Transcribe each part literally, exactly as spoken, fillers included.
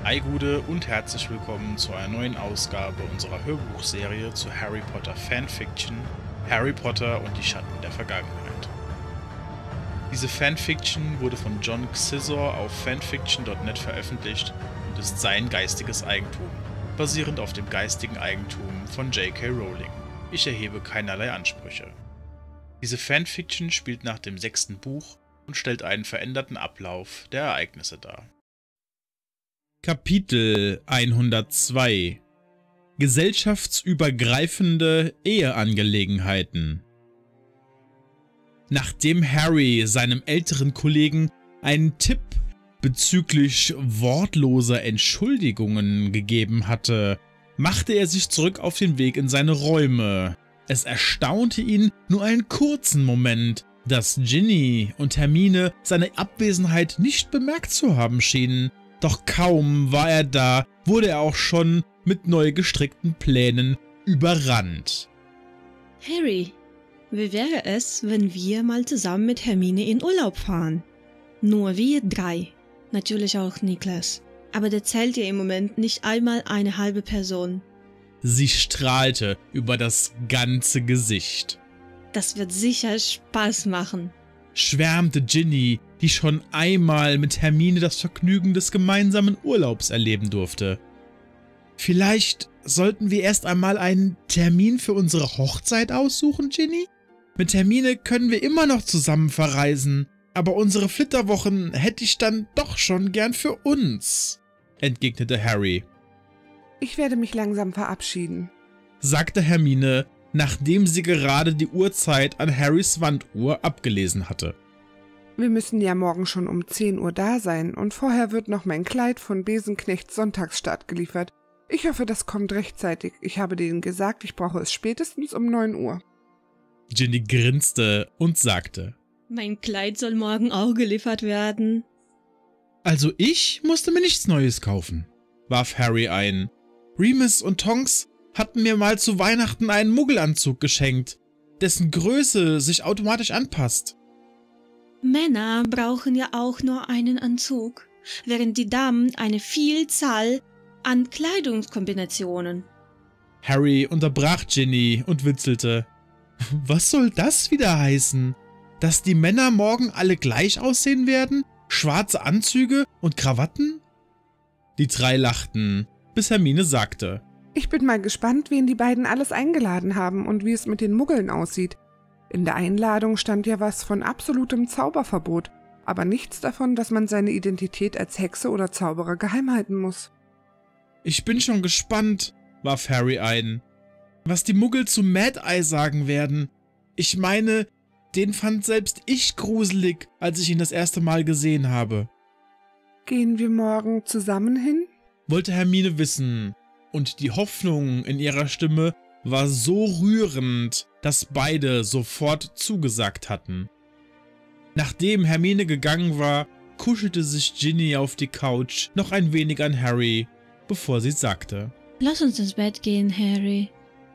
Ei Gude und herzlich willkommen zu einer neuen Ausgabe unserer Hörbuchserie zu Harry Potter Fanfiction Harry Potter und die Schatten der Vergangenheit. Diese Fanfiction wurde von John Xizor auf fanfiction punkt net veröffentlicht und ist sein geistiges Eigentum, basierend auf dem geistigen Eigentum von J K Rowling. Ich erhebe keinerlei Ansprüche. Diese Fanfiction spielt nach dem sechsten Buch und stellt einen veränderten Ablauf der Ereignisse dar. Kapitel hundertzwei Gesellschaftsübergreifende Eheangelegenheiten. Nachdem Harry seinem älteren Kollegen einen Tipp bezüglich wortloser Entschuldigungen gegeben hatte, machte er sich zurück auf den Weg in seine Räume. Es erstaunte ihn nur einen kurzen Moment, dass Ginny und Hermine seine Abwesenheit nicht bemerkt zu haben schienen. Doch kaum war er da, wurde er auch schon mit neu gestrickten Plänen überrannt. Harry, wie wäre es, wenn wir mal zusammen mit Hermine in Urlaub fahren? Nur wir drei. Natürlich auch Niklas. Aber der zählt ja im Moment nicht einmal eine halbe Person. Sie strahlte über das ganze Gesicht. Das wird sicher Spaß machen, schwärmte Ginny, die schon einmal mit Hermine das Vergnügen des gemeinsamen Urlaubs erleben durfte. Vielleicht sollten wir erst einmal einen Termin für unsere Hochzeit aussuchen, Ginny? Mit Hermine können wir immer noch zusammen verreisen, aber unsere Flitterwochen hätte ich dann doch schon gern für uns, entgegnete Harry. Ich werde mich langsam verabschieden, sagte Hermine, nachdem sie gerade die Uhrzeit an Harrys Wanduhr abgelesen hatte. Wir müssen ja morgen schon um zehn Uhr da sein und vorher wird noch mein Kleid von Besenknechts Sonntagsstart geliefert. Ich hoffe, das kommt rechtzeitig. Ich habe denen gesagt, ich brauche es spätestens um neun Uhr. Ginny grinste und sagte: Mein Kleid soll morgen auch geliefert werden. Also ich musste mir nichts Neues kaufen, warf Harry ein. Remus und Tonks hatten mir mal zu Weihnachten einen Muggelanzug geschenkt, dessen Größe sich automatisch anpasst. Männer brauchen ja auch nur einen Anzug, während die Damen eine Vielzahl an Kleidungskombinationen. Harry unterbrach Ginny und witzelte. Was soll das wieder heißen? Dass die Männer morgen alle gleich aussehen werden? Schwarze Anzüge und Krawatten? Die drei lachten, bis Hermine sagte: Ich bin mal gespannt, wen die beiden alles eingeladen haben und wie es mit den Muggeln aussieht. In der Einladung stand ja was von absolutem Zauberverbot, aber nichts davon, dass man seine Identität als Hexe oder Zauberer geheim halten muss. Ich bin schon gespannt, warf Harry ein, was die Muggel zu Mad-Eye sagen werden. Ich meine, den fand selbst ich gruselig, als ich ihn das erste Mal gesehen habe. Gehen wir morgen zusammen hin? Wollte Hermine wissen. Und die Hoffnung in ihrer Stimme war so rührend, dass beide sofort zugesagt hatten. Nachdem Hermine gegangen war, kuschelte sich Ginny auf die Couch noch ein wenig an Harry, bevor sie sagte: Lass uns ins Bett gehen, Harry.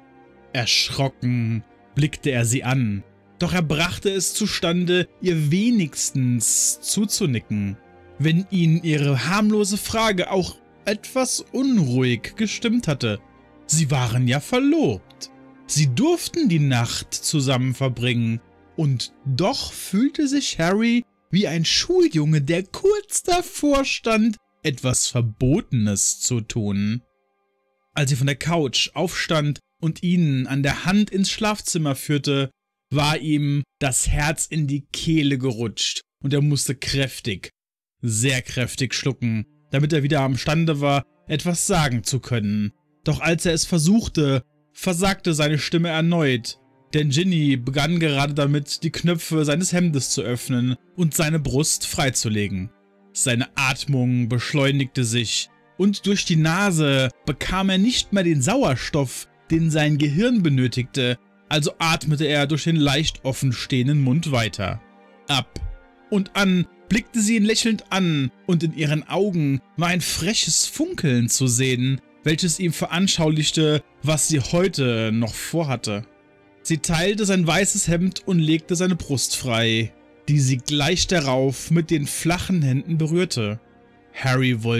Erschrocken blickte er sie an, doch er brachte es zustande, ihr wenigstens zuzunicken, wenn ihn ihre harmlose Frage auch etwas unruhig gestimmt hatte. Sie waren ja verlobt. Sie durften die Nacht zusammen verbringen. Und doch fühlte sich Harry wie ein Schuljunge, der kurz davor stand, etwas Verbotenes zu tun. Als sie von der Couch aufstand und ihn an der Hand ins Schlafzimmer führte, war ihm das Herz in die Kehle gerutscht und er musste kräftig, sehr kräftig schlucken, damit er wieder amstande war, etwas sagen zu können. Doch als er es versuchte, versagte seine Stimme erneut, denn Ginny begann gerade damit, die Knöpfe seines Hemdes zu öffnen und seine Brust freizulegen. Seine Atmung beschleunigte sich und durch die Nase bekam er nicht mehr den Sauerstoff, den sein Gehirn benötigte, also atmete er durch den leicht offen stehenden Mund weiter. Ab und an blickte sie ihn lächelnd an, und in ihren Augen war ein freches Funkeln zu sehen, welches ihm veranschaulichte, was sie heute noch vorhatte. Sie teilte sein weißes Hemd und legte seine Brust frei, die sie gleich darauf mit den flachen Händen berührte. Harry wollte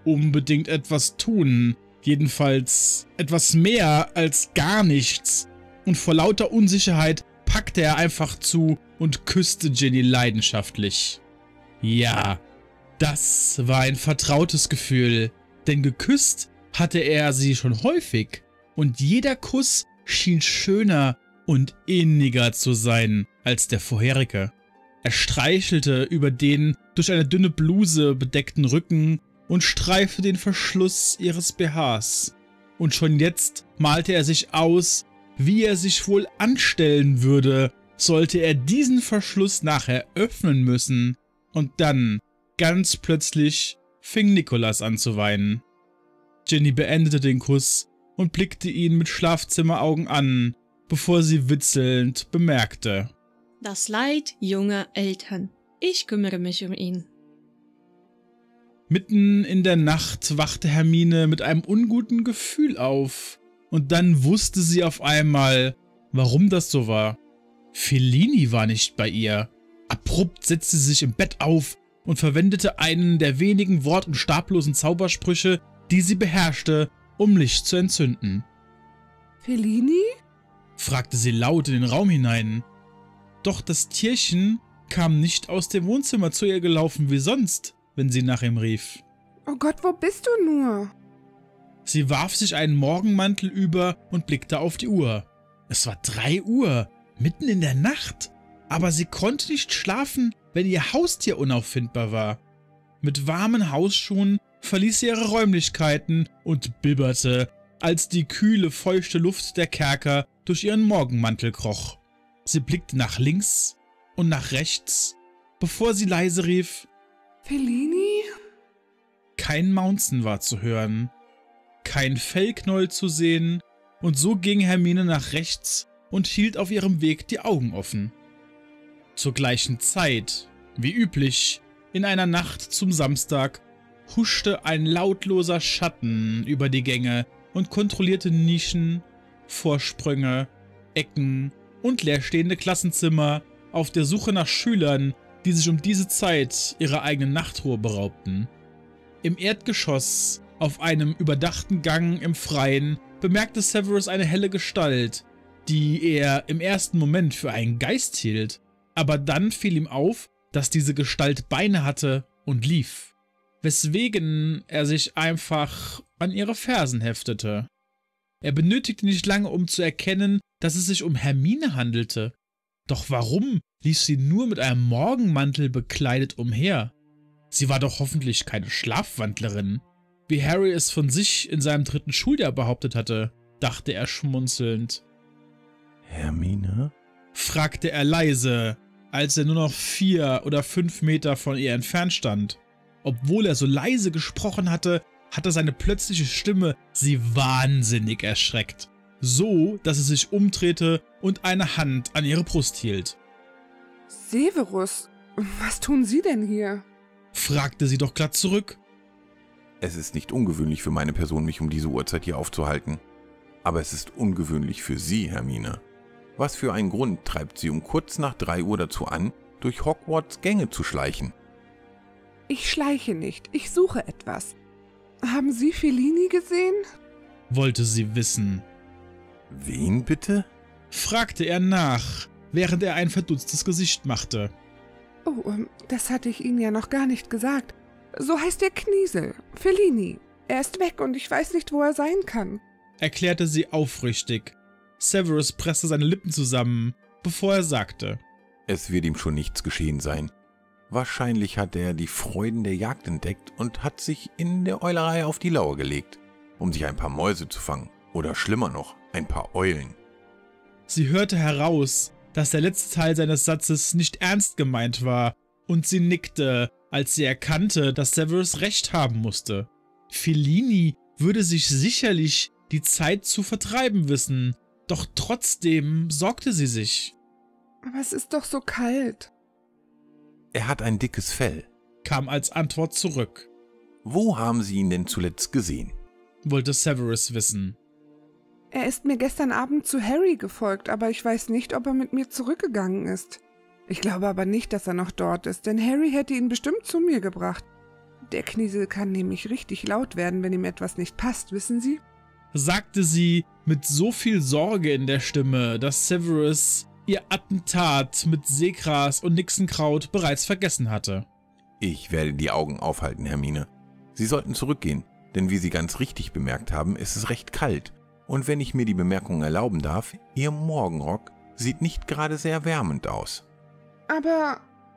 unbedingt etwas tun. Jedenfalls etwas mehr als gar nichts. Und vor lauter Unsicherheit packte er einfach zu und küsste Ginny leidenschaftlich. Ja, das war ein vertrautes Gefühl, denn geküsst hatte er sie schon häufig und jeder Kuss schien schöner und inniger zu sein als der vorherige. Er streichelte über den durch eine dünne Bluse bedeckten Rücken und streifte den Verschluss ihres B Hs. Und schon jetzt malte er sich aus, wie er sich wohl anstellen würde, sollte er diesen Verschluss nachher öffnen müssen. Und dann, ganz plötzlich, fing Nicholas an zu weinen. Ginny beendete den Kuss und blickte ihn mit Schlafzimmeraugen an, bevor sie witzelnd bemerkte: Das Leid junger Eltern. Ich kümmere mich um ihn. Mitten in der Nacht wachte Hermine mit einem unguten Gefühl auf. Und dann wusste sie auf einmal, warum das so war. Feline war nicht bei ihr. Abrupt setzte sie sich im Bett auf und verwendete einen der wenigen wort- und stablosen Zaubersprüche, die sie beherrschte, um Licht zu entzünden. Feline? Fragte sie laut in den Raum hinein. Doch das Tierchen kam nicht aus dem Wohnzimmer zu ihr gelaufen wie sonst, wenn sie nach ihm rief. Oh Gott, wo bist du nur? Sie warf sich einen Morgenmantel über und blickte auf die Uhr. Es war drei Uhr, mitten in der Nacht, aber sie konnte nicht schlafen, wenn ihr Haustier unauffindbar war. Mit warmen Hausschuhen verließ sie ihre Räumlichkeiten und bibberte, als die kühle, feuchte Luft der Kerker durch ihren Morgenmantel kroch. Sie blickte nach links und nach rechts, bevor sie leise rief: Feline? Kein Mountain war zu hören, kein Fellknäuel zu sehen, und so ging Hermine nach rechts und hielt auf ihrem Weg die Augen offen. Zur gleichen Zeit, wie üblich, in einer Nacht zum Samstag, huschte ein lautloser Schatten über die Gänge und kontrollierte Nischen, Vorsprünge, Ecken und leerstehende Klassenzimmer auf der Suche nach Schülern, die sich um diese Zeit ihrer eigenen Nachtruhe beraubten. Im Erdgeschoss, auf einem überdachten Gang im Freien, bemerkte Severus eine helle Gestalt, die er im ersten Moment für einen Geist hielt. Aber dann fiel ihm auf, dass diese Gestalt Beine hatte und lief, weswegen er sich einfach an ihre Fersen heftete. Er benötigte nicht lange, um zu erkennen, dass es sich um Hermine handelte. Doch warum lief sie nur mit einem Morgenmantel bekleidet umher? Sie war doch hoffentlich keine Schlafwandlerin, wie Harry es von sich in seinem dritten Schuljahr behauptet hatte, dachte er schmunzelnd. Hermine? Fragte er leise, als er nur noch vier oder fünf Meter von ihr entfernt stand. Obwohl er so leise gesprochen hatte, hatte seine plötzliche Stimme sie wahnsinnig erschreckt. So, dass sie sich umdrehte und eine Hand an ihre Brust hielt. Severus, was tun Sie denn hier? Fragte sie doch glatt zurück. Es ist nicht ungewöhnlich für meine Person, mich um diese Uhrzeit hier aufzuhalten. Aber es ist ungewöhnlich für Sie, Hermine. Was für einen Grund treibt Sie um kurz nach drei Uhr dazu an, durch Hogwarts Gänge zu schleichen? Ich schleiche nicht, ich suche etwas. Haben Sie Feline gesehen? Wollte sie wissen. Wen bitte? Fragte er nach, während er ein verdutztes Gesicht machte. Oh, das hatte ich Ihnen ja noch gar nicht gesagt. So heißt der Kniesel, Feline. Er ist weg und ich weiß nicht, wo er sein kann. Erklärte sie aufrichtig. Severus presste seine Lippen zusammen, bevor er sagte: Es wird ihm schon nichts geschehen sein. Wahrscheinlich hat er die Freuden der Jagd entdeckt und hat sich in der Eulerei auf die Lauer gelegt, um sich ein paar Mäuse zu fangen. Oder schlimmer noch, ein paar Eulen. Sie hörte heraus, dass der letzte Teil seines Satzes nicht ernst gemeint war, und sie nickte, als sie erkannte, dass Severus recht haben musste. Feline würde sich sicherlich die Zeit zu vertreiben wissen, doch trotzdem sorgte sie sich. Aber es ist doch so kalt. Er hat ein dickes Fell, kam als Antwort zurück. Wo haben Sie ihn denn zuletzt gesehen? Wollte Severus wissen. Er ist mir gestern Abend zu Harry gefolgt, aber ich weiß nicht, ob er mit mir zurückgegangen ist. Ich glaube aber nicht, dass er noch dort ist, denn Harry hätte ihn bestimmt zu mir gebracht. Der Kniesel kann nämlich richtig laut werden, wenn ihm etwas nicht passt, wissen Sie? Sagte sie mit so viel Sorge in der Stimme, dass Severus ihr Attentat mit Seegras und Nixenkraut bereits vergessen hatte. Ich werde die Augen aufhalten, Hermine. Sie sollten zurückgehen, denn wie Sie ganz richtig bemerkt haben, ist es recht kalt. Und wenn ich mir die Bemerkung erlauben darf, Ihr Morgenrock sieht nicht gerade sehr wärmend aus. Aber...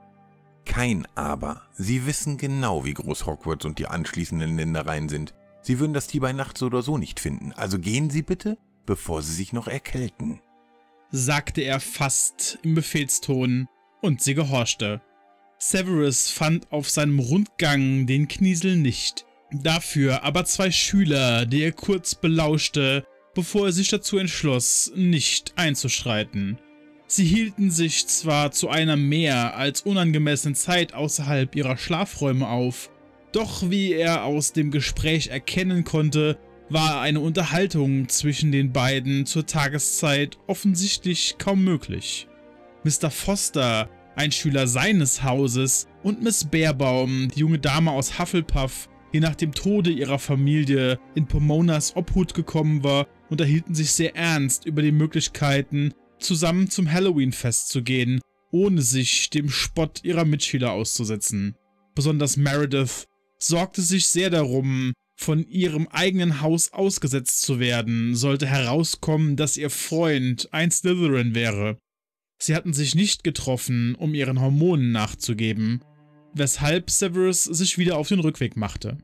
Kein Aber. Sie wissen genau, wie groß Hogwarts und die anschließenden Ländereien sind. Sie würden das Tier bei Nacht so oder so nicht finden. Also gehen Sie bitte, bevor Sie sich noch erkälten, sagte er fast im Befehlston, und sie gehorchte. Severus fand auf seinem Rundgang den Kniesel nicht. Dafür aber zwei Schüler, die er kurz belauschte, bevor er sich dazu entschloss, nicht einzuschreiten. Sie hielten sich zwar zu einer mehr als unangemessenen Zeit außerhalb ihrer Schlafräume auf, doch wie er aus dem Gespräch erkennen konnte, war eine Unterhaltung zwischen den beiden zur Tageszeit offensichtlich kaum möglich. Mister Foster, ein Schüler seines Hauses, und Miss Beerbaum, die junge Dame aus Hufflepuff, die nach dem Tode ihrer Familie in Pomonas Obhut gekommen war, unterhielten sich sehr ernst über die Möglichkeiten, zusammen zum Halloween-Fest zu gehen, ohne sich dem Spott ihrer Mitschüler auszusetzen. Besonders Meredith sorgte sich sehr darum, von ihrem eigenen Haus ausgesetzt zu werden, sollte herauskommen, dass ihr Freund ein Slytherin wäre. Sie hatten sich nicht getroffen, um ihren Hormonen nachzugeben, weshalb Severus sich wieder auf den Rückweg machte.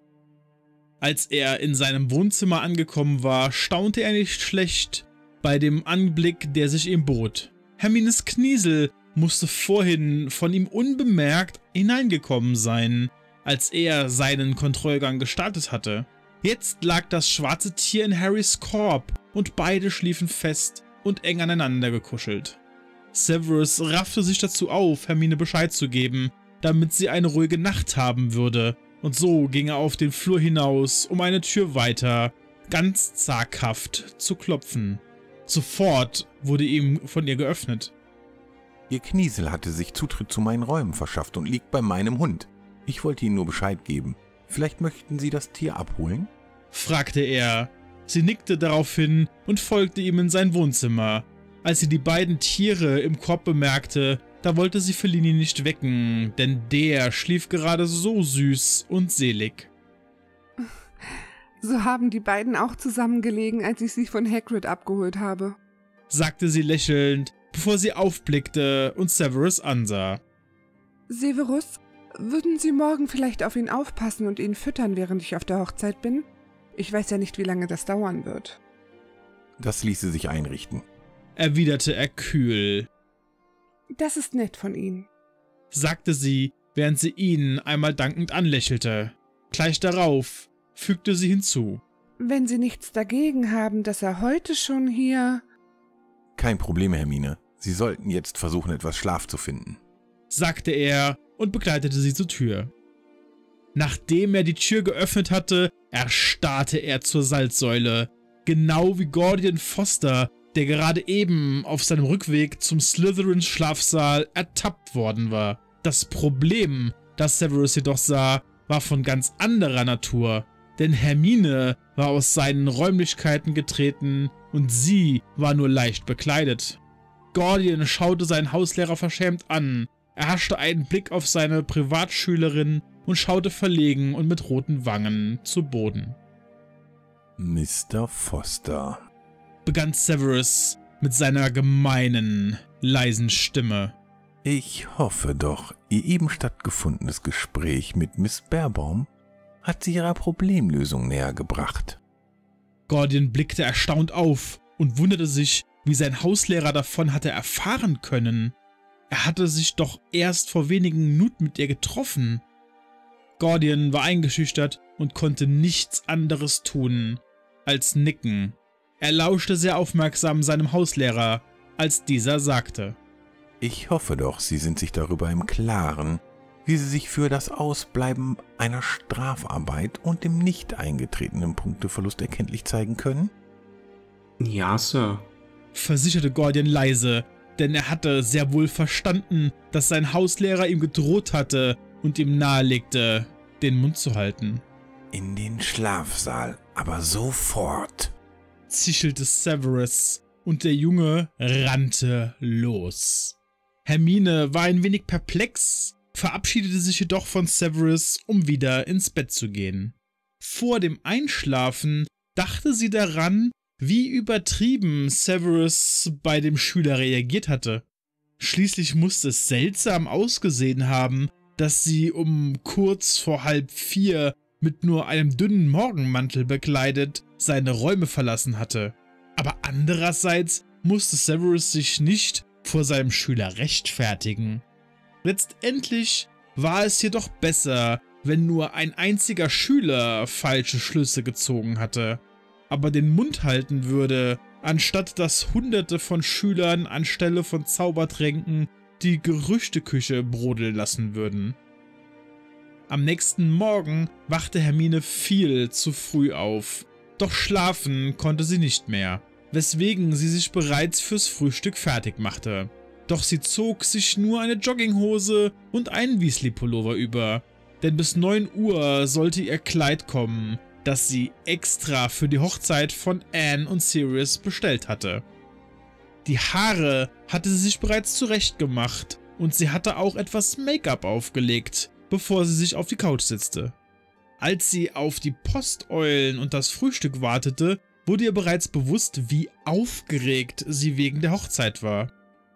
Als er in seinem Wohnzimmer angekommen war, staunte er nicht schlecht bei dem Anblick, der sich ihm bot. Hermines Kniesel musste vorhin von ihm unbemerkt hineingekommen sein, als er seinen Kontrollgang gestartet hatte. Jetzt lag das schwarze Tier in Harrys Korb und beide schliefen fest und eng aneinander gekuschelt. Severus raffte sich dazu auf, Hermine Bescheid zu geben, damit sie eine ruhige Nacht haben würde, und so ging er auf den Flur hinaus, um eine Tür weiter, ganz zaghaft zu klopfen. Sofort wurde ihm von ihr geöffnet. Ihr Kniesel hatte sich Zutritt zu meinen Räumen verschafft und liegt bei meinem Hund. Ich wollte Ihnen nur Bescheid geben. Vielleicht möchten Sie das Tier abholen? Fragte er. Sie nickte daraufhin und folgte ihm in sein Wohnzimmer. Als sie die beiden Tiere im Korb bemerkte, da wollte sie Fellini nicht wecken, denn der schlief gerade so süß und selig. So haben die beiden auch zusammengelegen, als ich sie von Hagrid abgeholt habe, sagte sie lächelnd, bevor sie aufblickte und Severus ansah. Severus, würden Sie morgen vielleicht auf ihn aufpassen und ihn füttern, während ich auf der Hochzeit bin? Ich weiß ja nicht, wie lange das dauern wird. Das ließe sich einrichten, erwiderte er kühl. Das ist nett von Ihnen, sagte sie, während sie ihn einmal dankend anlächelte. Gleich darauf fügte sie hinzu. Wenn Sie nichts dagegen haben, dass er heute schon hier... Kein Problem, Hermine. Sie sollten jetzt versuchen, etwas Schlaf zu finden, sagte er und begleitete sie zur Tür. Nachdem er die Tür geöffnet hatte, erstarrte er zur Salzsäule, genau wie Gordian Foster, der gerade eben auf seinem Rückweg zum Slytherins Schlafsaal ertappt worden war. Das Problem, das Severus jedoch sah, war von ganz anderer Natur, denn Hermine war aus seinen Räumlichkeiten getreten und sie war nur leicht bekleidet. Gordian schaute seinen Hauslehrer verschämt an, erhaschte einen Blick auf seine Privatschülerin und schaute verlegen und mit roten Wangen zu Boden. Mister Foster, begann Severus mit seiner gemeinen, leisen Stimme. Ich hoffe doch, Ihr eben stattgefundenes Gespräch mit Miss Beerbaum hat Sie Ihrer Problemlösung näher gebracht. Gordian blickte erstaunt auf und wunderte sich, wie sein Hauslehrer davon hatte erfahren können. Er hatte sich doch erst vor wenigen Minuten mit ihr getroffen. Gordian war eingeschüchtert und konnte nichts anderes tun als nicken. Er lauschte sehr aufmerksam seinem Hauslehrer, als dieser sagte: Ich hoffe doch, Sie sind sich darüber im Klaren, wie Sie sich für das Ausbleiben einer Strafarbeit und dem nicht eingetretenen Punkteverlust erkenntlich zeigen können? Ja, Sir, versicherte Gordian leise, denn er hatte sehr wohl verstanden, dass sein Hauslehrer ihm gedroht hatte und ihm nahelegte: den Mund zu halten. In den Schlafsaal, aber sofort, Zischelte Severus und der Junge rannte los. Hermine war ein wenig perplex, verabschiedete sich jedoch von Severus, um wieder ins Bett zu gehen. Vor dem Einschlafen dachte sie daran, wie übertrieben Severus bei dem Schüler reagiert hatte. Schließlich musste es seltsam ausgesehen haben, dass sie um kurz vor halb vier mit nur einem dünnen Morgenmantel bekleidet seine Räume verlassen hatte. Aber andererseits musste Severus sich nicht vor seinem Schüler rechtfertigen. Letztendlich war es jedoch besser, wenn nur ein einziger Schüler falsche Schlüsse gezogen hatte, aber den Mund halten würde, anstatt dass Hunderte von Schülern anstelle von Zaubertränken die Gerüchteküche brodeln lassen würden. Am nächsten Morgen wachte Hermine viel zu früh auf, doch schlafen konnte sie nicht mehr, weswegen sie sich bereits fürs Frühstück fertig machte. Doch sie zog sich nur eine Jogginghose und einen Weasley-Pullover über, denn bis neun Uhr sollte ihr Kleid kommen, das sie extra für die Hochzeit von Anne und Sirius bestellt hatte. Die Haare hatte sie sich bereits zurechtgemacht und sie hatte auch etwas Make-up aufgelegt, bevor sie sich auf die Couch setzte. Als sie auf die Posteulen und das Frühstück wartete, wurde ihr bereits bewusst, wie aufgeregt sie wegen der Hochzeit war.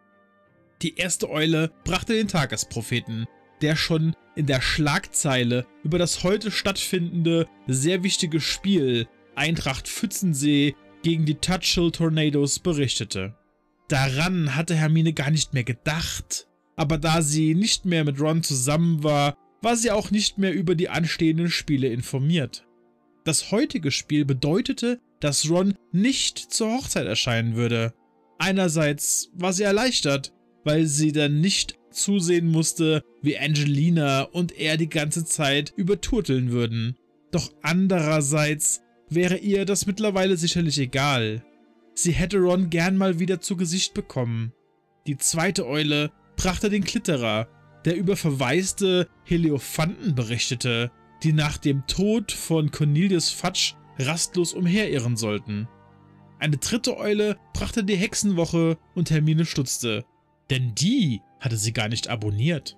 Die erste Eule brachte den Tagespropheten, der schon in der Schlagzeile über das heute stattfindende, sehr wichtige Spiel Eintracht Pfützensee gegen die Tutchill Tornadoes berichtete. Daran hatte Hermine gar nicht mehr gedacht, aber da sie nicht mehr mit Ron zusammen war, war sie auch nicht mehr über die anstehenden Spiele informiert. Das heutige Spiel bedeutete, dass Ron nicht zur Hochzeit erscheinen würde. Einerseits war sie erleichtert, weil sie dann nicht zusehen musste, wie Angelina und er die ganze Zeit überturteln würden. Doch andererseits wäre ihr das mittlerweile sicherlich egal. Sie hätte Ron gern mal wieder zu Gesicht bekommen. Die zweite Eule brachte den Klitterer, der über verwaiste Heliophanten berichtete, die nach dem Tod von Cornelius Fudge rastlos umherirren sollten. Eine dritte Eule brachte die Hexenwoche und Hermine stutzte, denn die hatte sie gar nicht abonniert.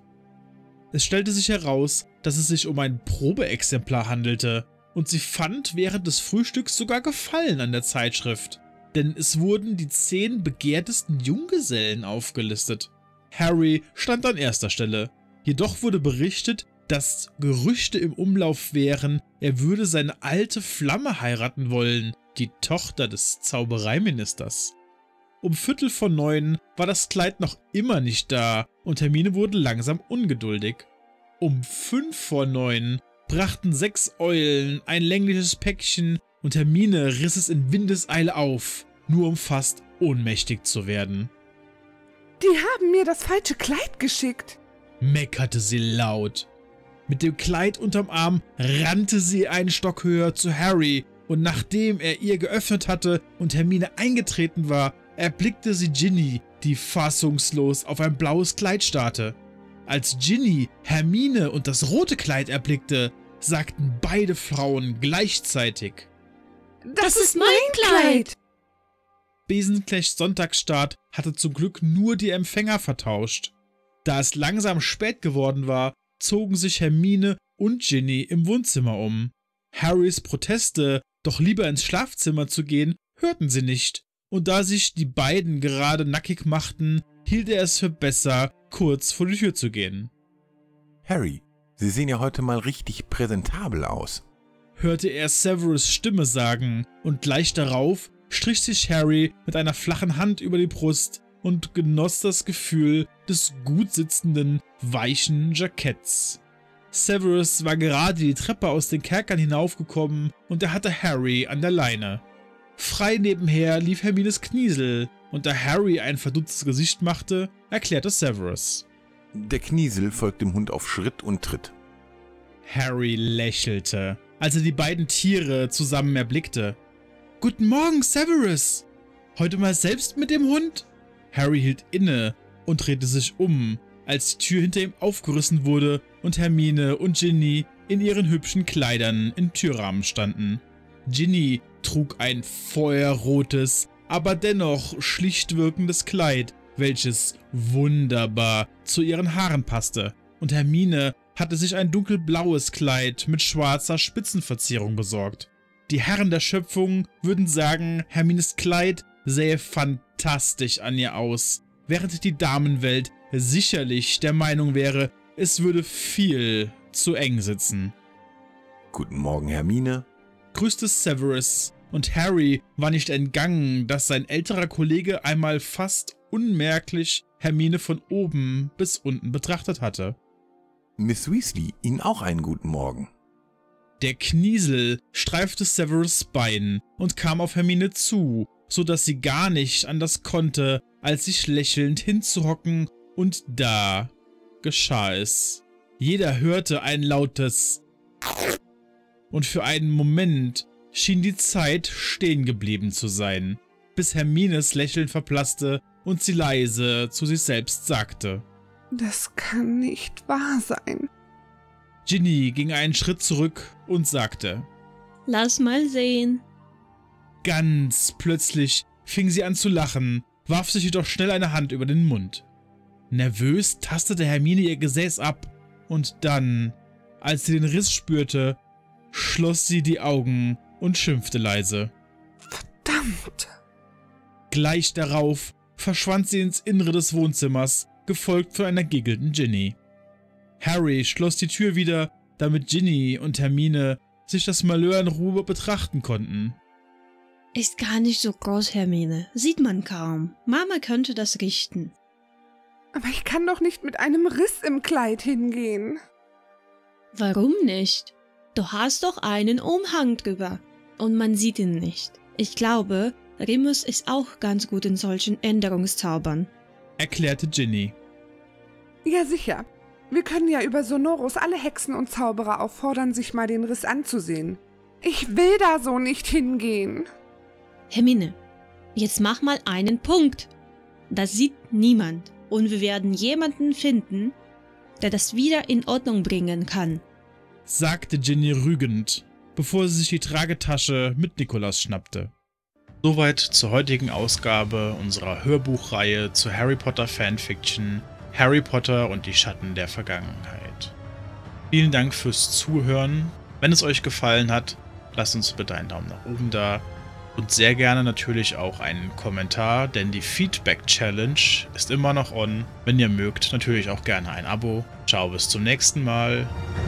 Es stellte sich heraus, dass es sich um ein Probeexemplar handelte und sie fand während des Frühstücks sogar Gefallen an der Zeitschrift, denn es wurden die zehn begehrtesten Junggesellen aufgelistet. Harry stand an erster Stelle, jedoch wurde berichtet, dass Gerüchte im Umlauf wären, er würde seine alte Flamme heiraten wollen, die Tochter des Zaubereiministers. Um Viertel vor neun war das Kleid noch immer nicht da und Hermine wurde langsam ungeduldig. Um fünf vor neun brachten sechs Eulen ein längliches Päckchen und Hermine riss es in Windeseile auf, nur um fast ohnmächtig zu werden. Die haben mir das falsche Kleid geschickt, meckerte sie laut. Mit dem Kleid unterm Arm rannte sie einen Stock höher zu Harry und nachdem er ihr geöffnet hatte und Hermine eingetreten war, erblickte sie Ginny, die fassungslos auf ein blaues Kleid starrte. Als Ginny Hermine und das rote Kleid erblickte, sagten beide Frauen gleichzeitig: Das, das ist mein Kleid! Besenknechts Sonntagsstart hatte zum Glück nur die Empfänger vertauscht. Da es langsam spät geworden war, zogen sich Hermine und Ginny im Wohnzimmer um. Harrys Proteste, doch lieber ins Schlafzimmer zu gehen, hörten sie nicht. Und da sich die beiden gerade nackig machten, hielt er es für besser, kurz vor die Tür zu gehen. Harry, Sie sehen ja heute mal richtig präsentabel aus, hörte er Severus' Stimme sagen, und gleich darauf strich sich Harry mit einer flachen Hand über die Brust und genoss das Gefühl des gut sitzenden, weichen Jacketts. Severus war gerade die Treppe aus den Kerkern hinaufgekommen und er hatte Harry an der Leine. Frei nebenher lief Hermines Kniesel, und da Harry ein verdutztes Gesicht machte, erklärte Severus: Der Kniesel folgt dem Hund auf Schritt und Tritt. Harry lächelte, als er die beiden Tiere zusammen erblickte. »Guten Morgen, Severus! Heute mal selbst mit dem Hund?« Harry hielt inne und drehte sich um, als die Tür hinter ihm aufgerissen wurde und Hermine und Ginny in ihren hübschen Kleidern im Türrahmen standen. Ginny trug ein feuerrotes, aber dennoch schlicht wirkendes Kleid, welches wunderbar zu ihren Haaren passte, und Hermine hatte sich ein dunkelblaues Kleid mit schwarzer Spitzenverzierung besorgt. Die Herren der Schöpfung würden sagen, Hermines Kleid sähe fantastisch an ihr aus, während die Damenwelt sicherlich der Meinung wäre, es würde viel zu eng sitzen. Guten Morgen, Hermine, grüßte Severus, und Harry war nicht entgangen, dass sein älterer Kollege einmal fast unmerklich Hermine von oben bis unten betrachtet hatte. Miss Weasley, Ihnen auch einen guten Morgen. Der Kniesel streifte Severus' Bein und kam auf Hermine zu, so dass sie gar nicht anders konnte, als sich lächelnd hinzuhocken, und da geschah es. Jeder hörte ein lautes und für einen Moment schien die Zeit stehen geblieben zu sein, bis Hermines Lächeln verblasste und sie leise zu sich selbst sagte: Das kann nicht wahr sein. Ginny ging einen Schritt zurück und sagte: Lass mal sehen. Ganz plötzlich fing sie an zu lachen, warf sich jedoch schnell eine Hand über den Mund. Nervös tastete Hermine ihr Gesäß ab, und dann, als sie den Riss spürte, schloss sie die Augen und schimpfte leise. Verdammt! Gleich darauf verschwand sie ins Innere des Wohnzimmers, gefolgt von einer giggelnden Ginny. Harry schloss die Tür wieder, damit Ginny und Hermine sich das Malheur in Ruhe betrachten konnten. Ist gar nicht so groß, Hermine. Sieht man kaum. Mama könnte das richten. Aber ich kann doch nicht mit einem Riss im Kleid hingehen. Warum nicht? Du hast doch einen Umhang drüber. Und man sieht ihn nicht. Ich glaube, Remus ist auch ganz gut in solchen Änderungszaubern, erklärte Ginny. Ja, sicher. Wir können ja über Sonorus alle Hexen und Zauberer auffordern, sich mal den Riss anzusehen. Ich will da so nicht hingehen. Hermine, jetzt mach mal einen Punkt. Das sieht niemand. Und wir werden jemanden finden, der das wieder in Ordnung bringen kann, sagte Ginny rügend, bevor sie sich die Tragetasche mit Nikolaus schnappte. Soweit zur heutigen Ausgabe unserer Hörbuchreihe zu Harry Potter Fanfiction Harry Potter und die Schatten der Vergangenheit. Vielen Dank fürs Zuhören. Wenn es euch gefallen hat, lasst uns bitte einen Daumen nach oben da und sehr gerne natürlich auch einen Kommentar, denn die Feedback Challenge ist immer noch on. Wenn ihr mögt, natürlich auch gerne ein Abo. Ciao, bis zum nächsten Mal.